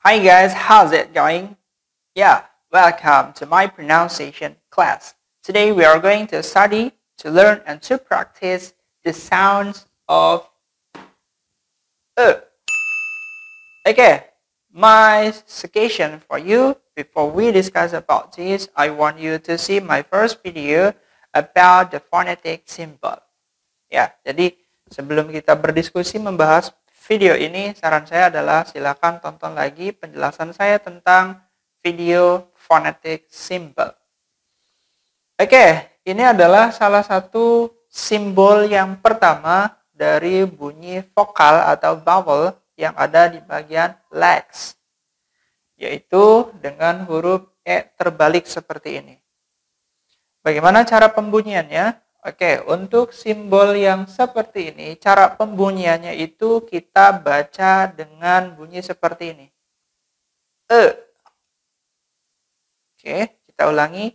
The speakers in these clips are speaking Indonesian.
Hi guys, how's it going? Yeah, welcome to my pronunciation class. Today we are going to study, to learn and to practice the sounds of Okay, my suggestion for you before we discuss about this, I want you to see my first video about the phonetic symbol. Ya, jadi sebelum kita berdiskusi membahas video ini, saran saya adalah silakan tonton lagi penjelasan saya tentang video phonetic symbol. Oke, ini adalah salah satu simbol yang pertama dari bunyi vokal atau vowel yang ada di bagian legs, yaitu dengan huruf E terbalik seperti ini. Bagaimana cara pembunyiannya? Oke, untuk simbol yang seperti ini, cara pembunyiannya itu kita baca dengan bunyi seperti ini. Oke, kita ulangi.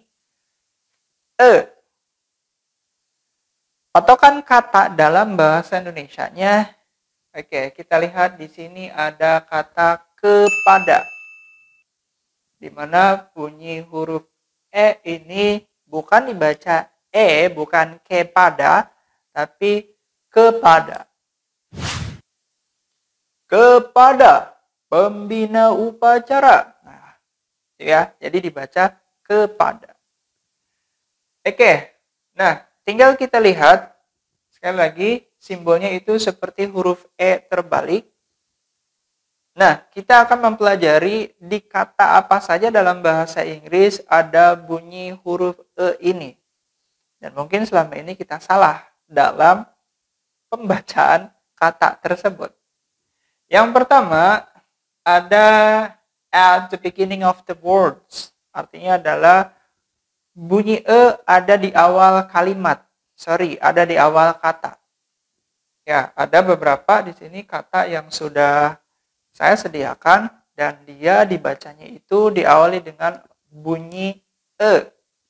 Patokan kata dalam bahasa Indonesianya. Oke, kita lihat di sini ada kata kepada. Di mana bunyi huruf E ini bukan dibaca bukan kepada, tapi kepada. Kepada pembina upacara. Nah, ya, jadi dibaca kepada. Oke, nah tinggal kita lihat sekali lagi simbolnya itu seperti huruf E terbalik. Nah, kita akan mempelajari di kata apa saja dalam bahasa Inggris ada bunyi huruf E ini. Dan mungkin selama ini kita salah dalam pembacaan kata tersebut. Yang pertama, ada at the beginning of the words. Artinya adalah bunyi E ada di awal kalimat. Ada di awal kata. Ya, ada beberapa di sini kata yang sudah saya sediakan dan dia dibacanya itu diawali dengan bunyi E.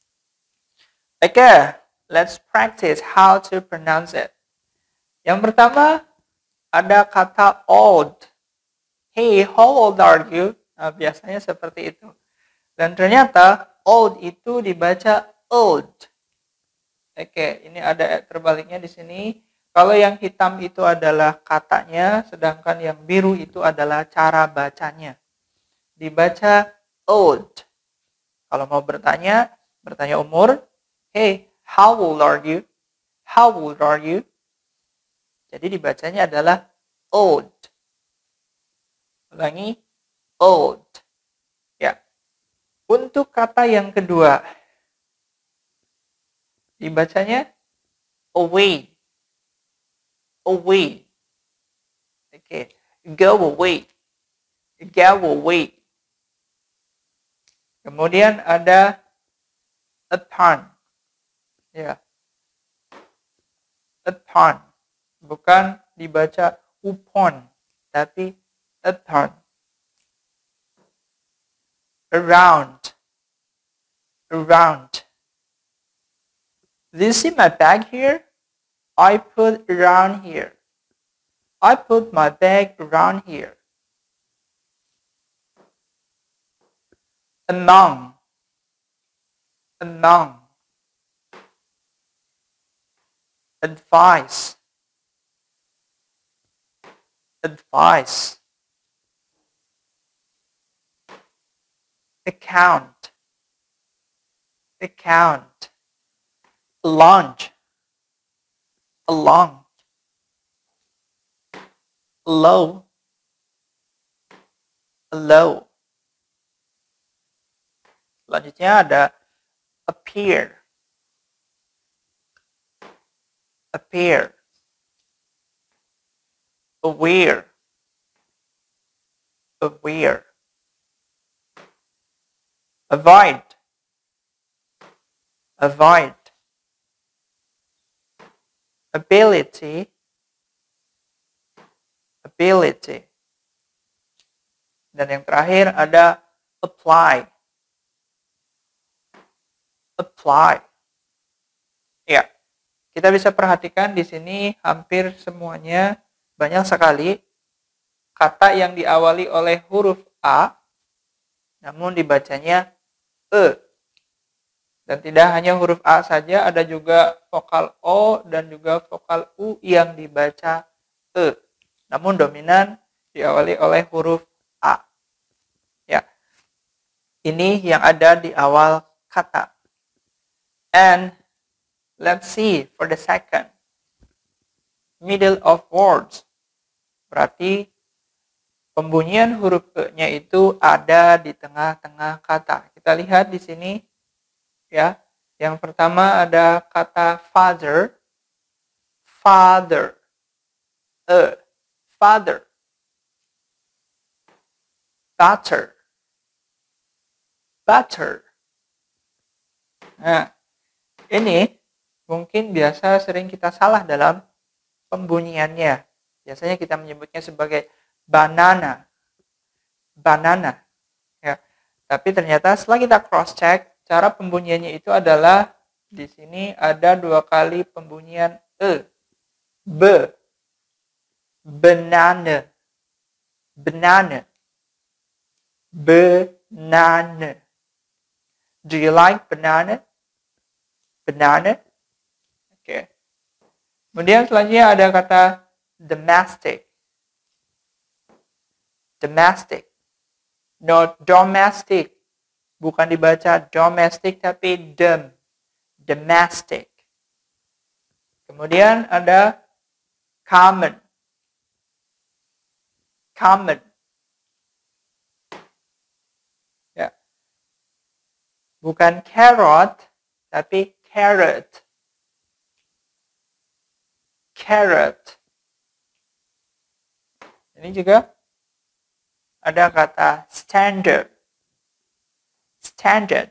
Oke, let's practice how to pronounce it. Yang pertama, ada kata old. Hey, how old are you? Nah, biasanya seperti itu. Dan ternyata old itu dibaca old. Oke, ini ada terbaliknya di sini. Kalau yang hitam itu adalah katanya, sedangkan yang biru itu adalah cara bacanya. Dibaca old. Kalau mau bertanya umur, hey, how old are you? How old are you? Jadi dibacanya adalah old. Ulangi, old. Ya. Untuk kata yang kedua, dibacanya away. Away. Oke, go away. Go away. Kemudian ada upon. Ya. Upon. Bukan dibaca upon, tapi upon. Around. Around. Do you see my bag here? I put around here. I put my bag around here. Among. Among. Advice. Advice. Account. Account. Launch. Along. Low. Low. Selanjutnya ada appear. Appear. Aware. Aware. Avoid. Avoid. Ability. Ability. Dan yang terakhir ada apply. Apply. Ya, kita bisa perhatikan di sini hampir semuanya banyak sekali kata yang diawali oleh huruf A, namun dibacanya E. Dan tidak hanya huruf A saja, ada juga vokal O dan juga vokal U yang dibaca E. Namun dominan diawali oleh huruf A. Ya. Ini yang ada di awal kata. And let's see for the second. Middle of words. Berarti pembunyian huruf E-nya itu ada di tengah-tengah kata. Kita lihat di sini. Ya, yang pertama ada kata father, father, father, butter, butter. Nah, ini mungkin biasa sering kita salah dalam pembunyiannya. Biasanya kita menyebutnya sebagai banana, banana. Ya, tapi ternyata setelah kita cross check, cara pembunyiannya itu adalah di sini ada 2 kali pembunyian E. B. Banana. Banana. Banana. Do you like banana? Banana? Oke. Kemudian selanjutnya ada kata domestic. Domestic. No, domestic. Bukan dibaca domestic tapi domestic. Kemudian ada common. Common. Ya. Bukan carrot tapi carrot. Carrot. Ini juga ada kata standard. Standard.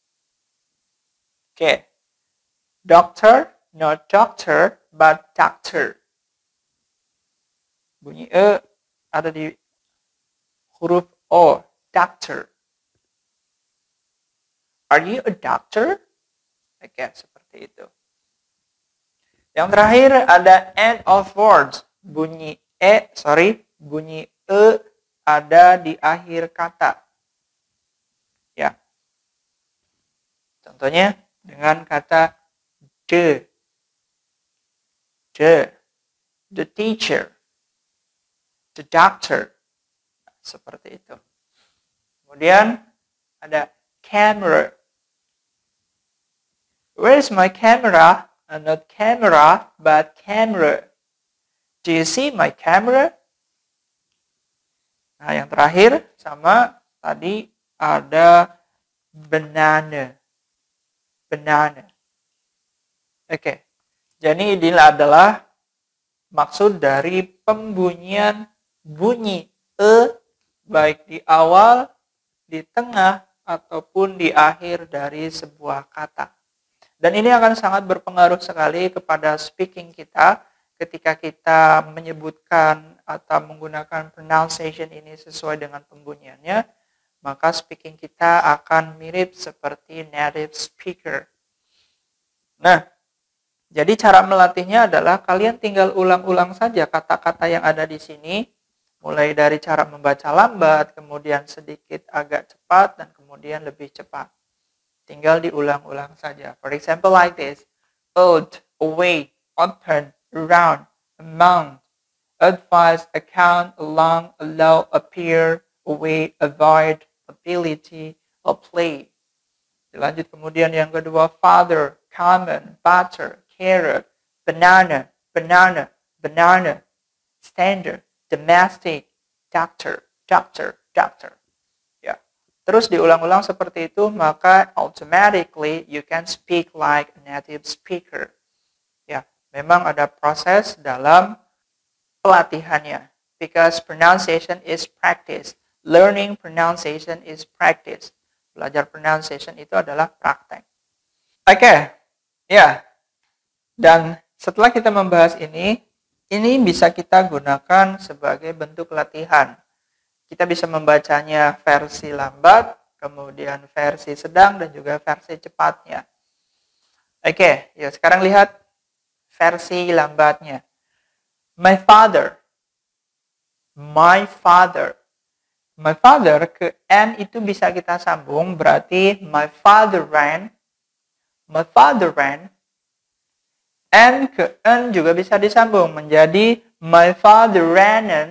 Okay. Doctor, not doctor, but doctor. Bunyi E ada di huruf O. Doctor. Are you a doctor? Oke, seperti itu. Yang terakhir ada end of words. Bunyi bunyi E ada di akhir kata. Ya. Contohnya dengan kata the teacher, the doctor. Seperti itu. Kemudian ada camera. Where is my camera? Not camera, but camera. Do you see my camera? Nah, yang terakhir sama tadi ada banana. Banana. Oke. Jadi inilah adalah maksud dari pembunyian bunyi E baik di awal, di tengah, ataupun di akhir dari sebuah kata. Dan ini akan sangat berpengaruh sekali kepada speaking kita ketika kita menyebutkan atau menggunakan pronunciation ini sesuai dengan pembunyiannya, maka speaking kita akan mirip seperti native speaker. Nah, jadi cara melatihnya adalah kalian tinggal ulang-ulang saja kata-kata yang ada di sini, mulai dari cara membaca lambat, kemudian sedikit agak cepat, dan kemudian lebih cepat. Tinggal diulang-ulang saja. For example like this. Old, away, open, around, amount, advise, account, along, allow, appear, away, avoid, ability, or play. Lanjut kemudian yang kedua. Father, common, butter, carrot, banana, banana, banana, standard, domestic, doctor, doctor, doctor. Terus diulang-ulang seperti itu, maka automatically you can speak like a native speaker. Ya, memang ada proses dalam pelatihannya. Because pronunciation is practice. Learning pronunciation is practice. Belajar pronunciation itu adalah praktek. Oke, ya. Dan setelah kita membahas ini bisa kita gunakan sebagai bentuk latihan. Kita bisa membacanya versi lambat, kemudian versi sedang, dan juga versi cepatnya. Oke, ya sekarang lihat versi lambatnya. My father. My father. My father ke N itu bisa kita sambung, berarti my father ran. My father ran. N ke N juga bisa disambung menjadi my father ran an.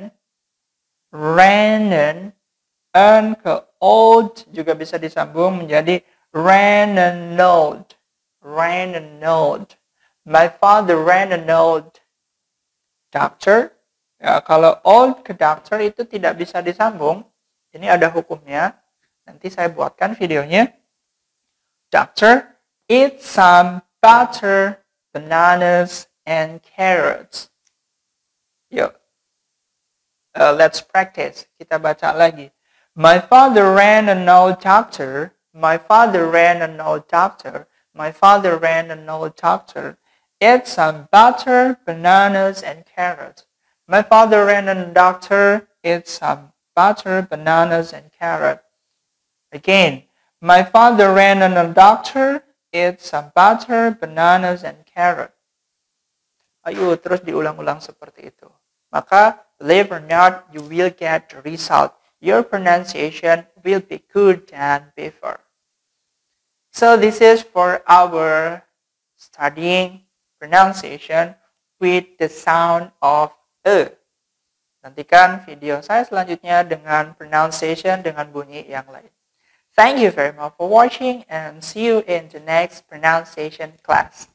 N ke old juga bisa disambung menjadi ran an old. Ran an old. My father ran an old doctor. Ya, kalau old ke doctor itu tidak bisa disambung. Ini ada hukumnya. Nanti saya buatkan videonya. Doctor, eat some butter, bananas, and carrots. Yuk. Let's practice. Kita baca lagi. My father ran an old doctor. My father ran an old doctor. My father ran an old doctor. Eat some butter, bananas, and carrots. My father ran an old doctor. Eat some butter, bananas, and carrots. Again. My father ran an old doctor. Eat some butter, bananas, and carrots. Ayo terus diulang-ulang seperti itu. Maka, believe or not, you will get the result. Your pronunciation will be good than before. So this is for our studying pronunciation with the sound of E. Nantikan video saya selanjutnya dengan pronunciation dengan bunyi yang lain. Thank you very much for watching and see you in the next pronunciation class.